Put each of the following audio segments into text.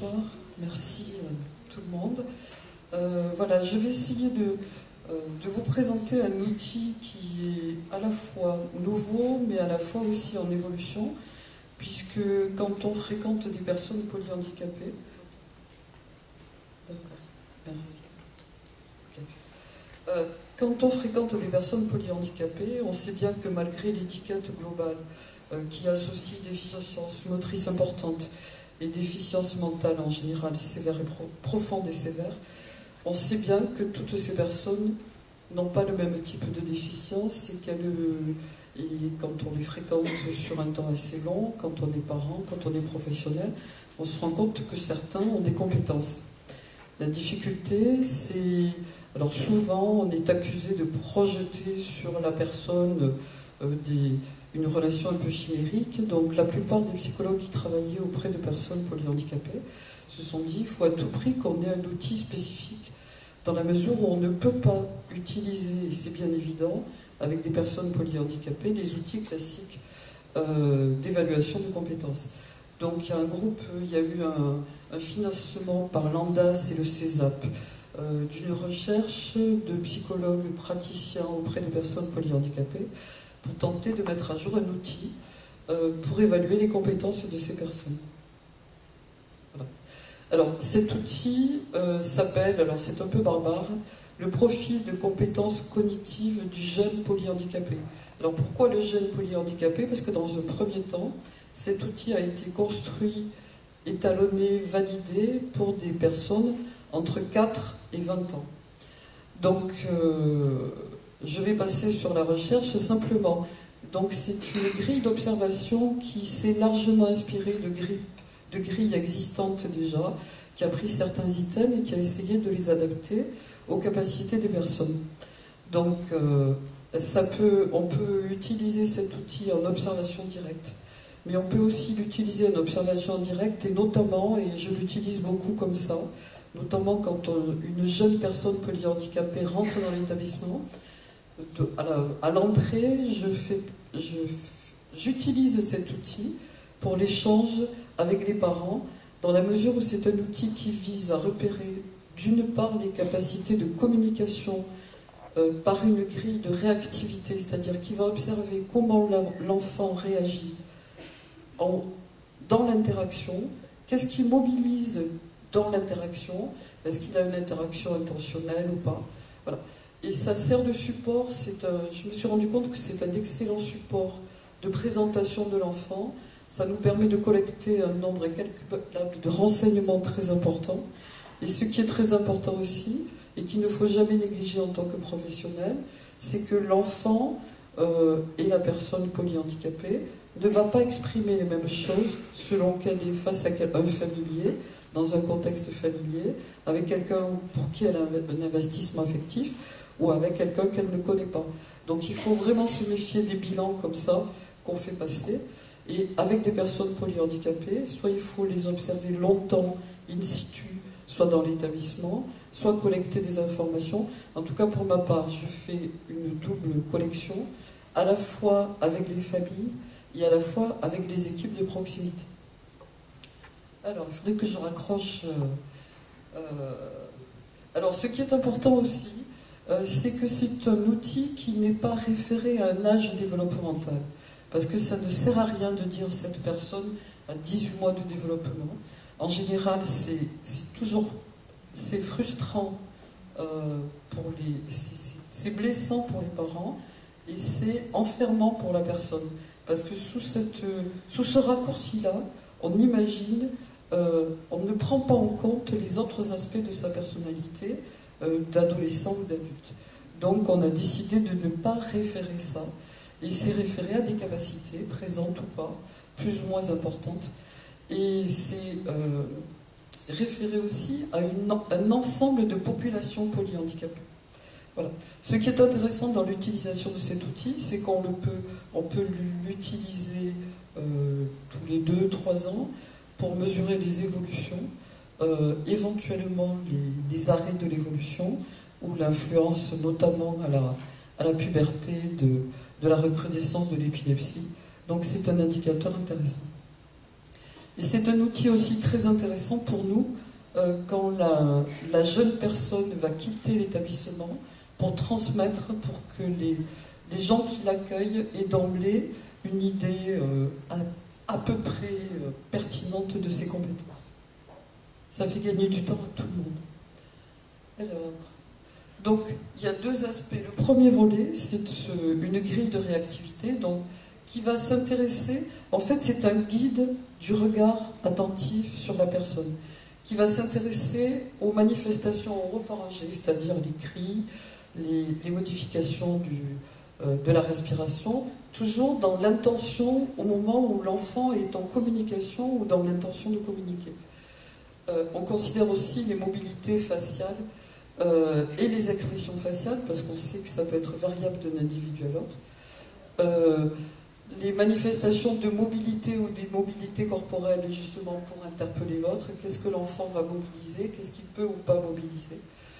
bonsoir, merci à tout le monde. Voilà, je vais essayer de vous présenter un outil qui est à la fois nouveau, mais à la fois aussi en évolution, puisque quand on fréquente des personnes polyhandicapées... D'accord, merci. Okay. Quand on fréquente des personnes polyhandicapées, on sait bien que malgré l'étiquette globale qui associe déficiences motrices importantes et déficiences mentales en général sévères et profondes et sévères, on sait bien que toutes ces personnes n'ont pas le même type de déficience et quand on les fréquente sur un temps assez long, quand on est parent, quand on est professionnel, on se rend compte que certains ont des compétences. La difficulté, c'est... Alors souvent, on est accusé de projeter sur la personne une relation un peu chimérique. Donc la plupart des psychologues qui travaillaient auprès de personnes polyhandicapées se sont dit qu'il faut à tout prix qu'on ait un outil spécifique, dans la mesure où on ne peut pas utiliser, et c'est bien évident, avec des personnes polyhandicapées, les outils classiques d'évaluation de compétences. Donc il y a eu un financement par l'ANDAS et le CESAP d'une recherche de psychologues praticiens auprès de personnes polyhandicapées pour tenter de mettre à jour un outil pour évaluer les compétences de ces personnes. Voilà. Alors cet outil s'appelle, alors c'est un peu barbare, le profil de compétences cognitives du jeune polyhandicapé. Alors pourquoi le jeune polyhandicapé? Parce que dans un premier temps, cet outil a été construit, étalonné, validé pour des personnes entre 4 et 20 ans. Donc, je vais passer sur la recherche simplement. Donc, c'est une grille d'observation qui s'est largement inspirée de grilles existantes déjà, qui a pris certains items et qui a essayé de les adapter aux capacités des personnes. Donc, on peut utiliser cet outil en observation directe, mais on peut aussi l'utiliser en observation directe, et notamment, et je l'utilise beaucoup comme ça, notamment quand une jeune personne polyhandicapée rentre dans l'établissement. À l'entrée, j'utilise cet outil pour l'échange avec les parents, dans la mesure où c'est un outil qui vise à repérer, d'une part, les capacités de communication par une grille de réactivité, c'est-à-dire qui va observer comment l'enfant réagit dans l'interaction, qu'est-ce qui mobilise dans l'interaction, est-ce qu'il a une interaction intentionnelle ou pas, voilà. Et ça sert de support, je me suis rendu compte que c'est un excellent support de présentation de l'enfant. Ça nous permet de collecter un nombre incalculable de renseignements très importants. Et ce qui est très important aussi, et qu'il ne faut jamais négliger en tant que professionnel, c'est que l'enfant et la personne polyhandicapée ne va pas exprimer les mêmes choses selon qu'elle est face à un familier, dans un contexte familier, avec quelqu'un pour qui elle a un investissement affectif, ou avec quelqu'un qu'elle ne connaît pas. Donc il faut vraiment se méfier des bilans comme ça qu'on fait passer. Et avec des personnes polyhandicapées, soit il faut les observer longtemps in situ, soit dans l'établissement, soit collecter des informations. En tout cas, pour ma part, je fais une double collection, à la fois avec les familles et à la fois avec les équipes de proximité. Alors, il faudrait que je raccroche... Alors, ce qui est important aussi, c'est que c'est un outil qui n'est pas référé à un âge développemental. Parce que ça ne sert à rien de dire cette personne a 18 mois de développement. En général, c'est frustrant c'est blessant pour les parents et c'est enfermant pour la personne. Parce que sous ce raccourci-là, on imagine, on ne prend pas en compte les autres aspects de sa personnalité d'adolescent ou d'adulte. Donc on a décidé de ne pas référer ça. Et c'est référé à des capacités, présentes ou pas, plus ou moins importantes. Et c'est référé aussi à un ensemble de populations polyhandicapées. Voilà. Ce qui est intéressant dans l'utilisation de cet outil, c'est qu'on peut l'utiliser tous les 2-3 ans pour mesurer les évolutions, éventuellement les arrêts de l'évolution, ou l'influence notamment à la puberté de la recrudescence de l'épilepsie. Donc c'est un indicateur intéressant. Et c'est un outil aussi très intéressant pour nous quand la jeune personne va quitter l'établissement pour transmettre, pour que les gens qui l'accueillent aient d'emblée une idée à peu près pertinente de ses compétences. Ça fait gagner du temps à tout le monde. Alors, donc, il y a deux aspects. Le premier volet, c'est une grille de réactivité, donc, qui va s'intéresser, en fait, c'est un guide du regard attentif sur la personne, qui va s'intéresser aux manifestations oropharyngées, c'est-à-dire les cris, les modifications de la respiration, toujours dans l'intention, au moment où l'enfant est en communication ou dans l'intention de communiquer. On considère aussi les mobilités faciales et les expressions faciales, parce qu'on sait que ça peut être variable d'un individu à l'autre. Les manifestations de mobilité ou d'immobilité corporelle, justement pour interpeller l'autre, qu'est-ce que l'enfant va mobiliser, qu'est-ce qu'il peut ou pas mobiliser.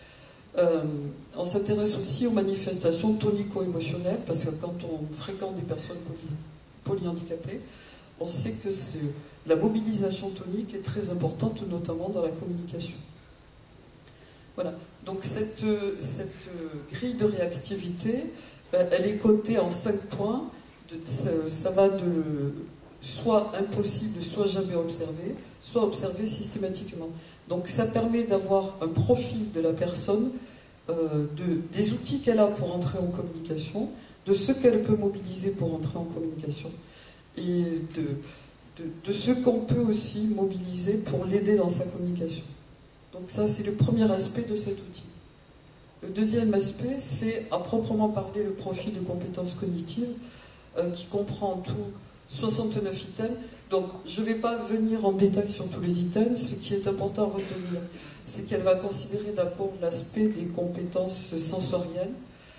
On s'intéresse aussi aux manifestations tonico-émotionnelles, parce que quand on fréquente des personnes polyhandicapées, on sait que la mobilisation tonique est très importante, notamment dans la communication. Voilà, donc cette grille de réactivité, elle est cotée en 5 points. Ça va de soit impossible, soit jamais observé, soit observé systématiquement. Donc ça permet d'avoir un profil de la personne, des outils qu'elle a pour entrer en communication, de ce qu'elle peut mobiliser pour entrer en communication, et de ce qu'on peut aussi mobiliser pour l'aider dans sa communication. Donc ça, c'est le premier aspect de cet outil. Le deuxième aspect, c'est à proprement parler le profil de compétences cognitives, qui comprend en tout 69 items. Donc je ne vais pas venir en détail sur tous les items. Ce qui est important à retenir, c'est qu'elle va considérer d'abord l'aspect des compétences sensorielles.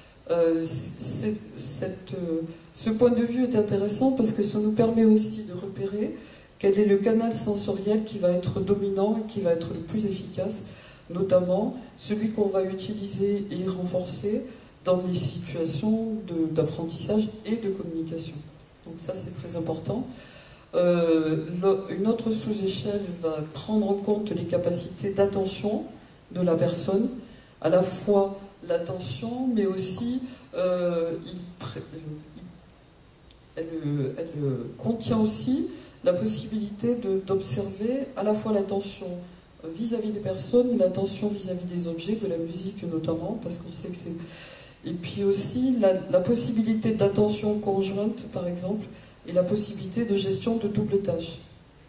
Ce point de vue est intéressant parce que ça nous permet aussi de repérer quel est le canal sensoriel qui va être dominant et qui va être le plus efficace, notamment celui qu'on va utiliser et renforcer dans les situations d'apprentissage et de communication. Donc ça, c'est très important. Une autre sous-échelle va prendre en compte les capacités d'attention de la personne, à la fois l'attention, mais aussi elle contient aussi la possibilité d'observer à la fois l'attention vis-à-vis des personnes et l'attention vis-à-vis des objets, de la musique notamment, parce qu'on sait que c'est... Et puis aussi la possibilité d'attention conjointe, par exemple, et la possibilité de gestion de double tâche.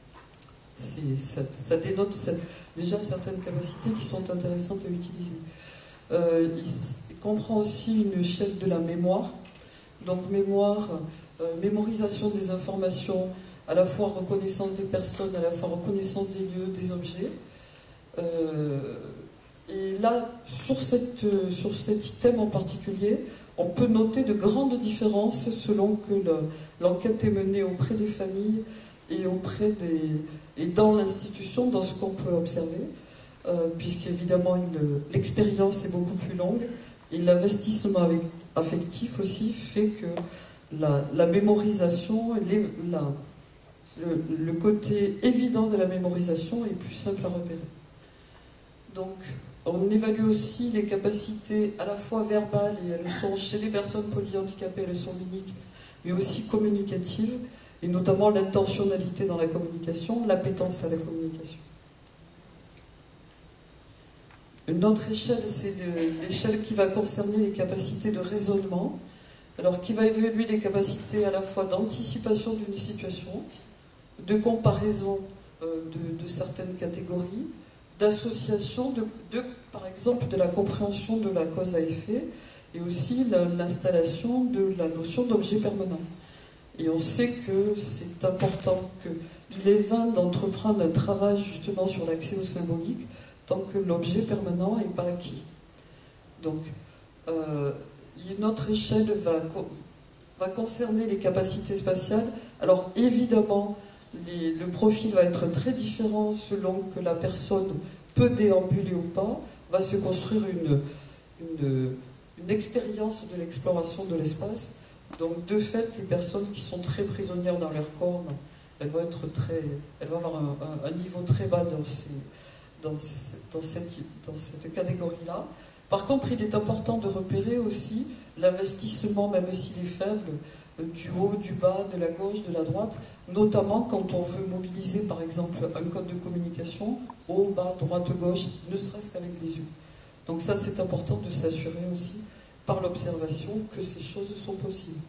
Ça dénote déjà certaines capacités qui sont intéressantes à utiliser. Il comprend aussi une échelle de la mémoire. Donc mémoire, mémorisation des informations, à la fois reconnaissance des personnes, à la fois reconnaissance des lieux, des objets. Et là, sur cet item en particulier, on peut noter de grandes différences selon que l'enquête est menée auprès des familles et dans l'institution, dans ce qu'on peut observer, puisqu'évidemment l'expérience est beaucoup plus longue et l'investissement affectif aussi fait que la mémorisation, le côté évident de la mémorisation est plus simple à repérer. Donc, on évalue aussi les capacités à la fois verbales, et elles sont chez les personnes polyhandicapées, elles sont uniques, mais aussi communicatives, et notamment l'intentionnalité dans la communication, l'appétence à la communication. Une autre échelle, c'est l'échelle qui va concerner les capacités de raisonnement, alors qui va évaluer les capacités à la fois d'anticipation d'une situation, de comparaison de certaines catégories, d'association, par exemple, de la compréhension de la cause à effet, et aussi l'installation de la notion d'objet permanent. Et on sait que c'est important, qu'il est vain d'entreprendre un travail justement sur l'accès au symbolique tant que l'objet permanent n'est pas acquis. Donc, une autre échelle va concerner les capacités spatiales. Alors, évidemment, le profil va être très différent selon que la personne peut déambuler ou pas, va se construire une expérience de l'exploration de l'espace. Donc, de fait, les personnes qui sont très prisonnières dans leur corps elle va avoir un niveau très bas dans cette catégorie-là. Par contre, il est important de repérer aussi l'investissement, même s'il est faible, du haut, du bas, de la gauche, de la droite, notamment quand on veut mobiliser, par exemple, un code de communication, haut, bas, droite, gauche, ne serait-ce qu'avec les yeux. Donc ça, c'est important de s'assurer aussi, par l'observation, que ces choses sont possibles.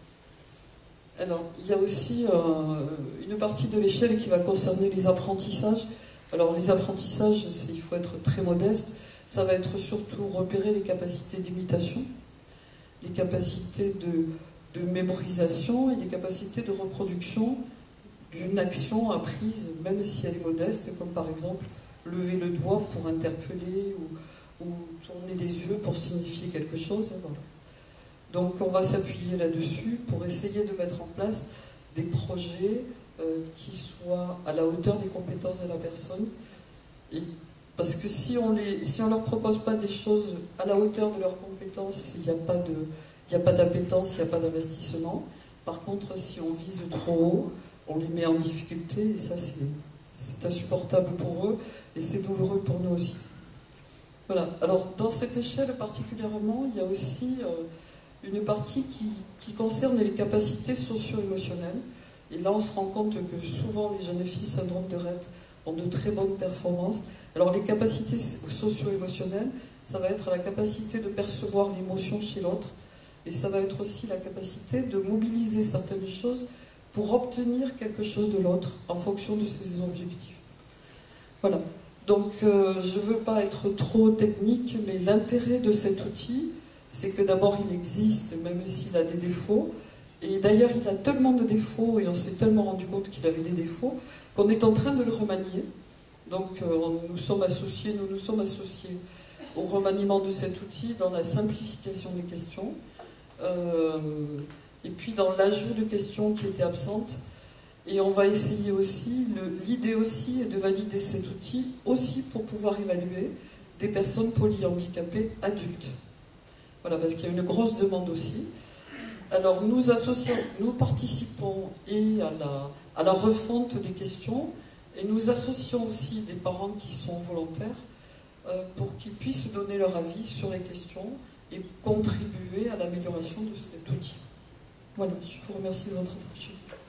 Alors, il y a aussi une partie de l'échelle qui va concerner les apprentissages. Alors, les apprentissages, il faut être très modeste. Ça va être surtout repérer les capacités d'imitation, les capacités de mémorisation et les capacités de reproduction d'une action apprise, même si elle est modeste, comme par exemple lever le doigt pour interpeller ou tourner les yeux pour signifier quelque chose. Et voilà. Donc on va s'appuyer là-dessus pour essayer de mettre en place des projets qui soient à la hauteur des compétences de la personne. Et parce que si on leur propose pas des choses à la hauteur de leurs compétences, il n'y a pas d'appétence, il n'y a pas d'investissement. Par contre, si on vise trop haut, on les met en difficulté et ça c'est insupportable pour eux et c'est douloureux pour nous aussi. Voilà. Alors dans cette échelle particulièrement, il y a aussi une partie qui concerne les capacités socio-émotionnelles. Et là, on se rend compte que souvent, les jeunes filles syndrome de Rett ont de très bonnes performances. Alors, les capacités socio-émotionnelles, ça va être la capacité de percevoir l'émotion chez l'autre. Et ça va être aussi la capacité de mobiliser certaines choses pour obtenir quelque chose de l'autre en fonction de ses objectifs. Voilà. Donc, je ne veux pas être trop technique, mais l'intérêt de cet outil, c'est que d'abord il existe, même s'il a des défauts, et d'ailleurs il a tellement de défauts, et on s'est tellement rendu compte qu'il avait des défauts, qu'on est en train de le remanier. Donc nous nous sommes associés au remaniement de cet outil, dans la simplification des questions, et puis dans l'ajout de questions qui étaient absentes. Et on va essayer aussi, l'idée aussi est de valider cet outil, aussi pour pouvoir évaluer des personnes polyhandicapées adultes. Voilà, parce qu'il y a une grosse demande aussi. Alors nous participons à la refonte des questions et nous associons aussi des parents qui sont volontaires pour qu'ils puissent donner leur avis sur les questions et contribuer à l'amélioration de cet outil. Voilà, je vous remercie de votre attention.